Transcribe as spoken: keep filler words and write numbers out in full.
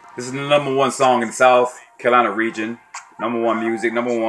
This is the number one song in the South Carolina region. Number one music, number one.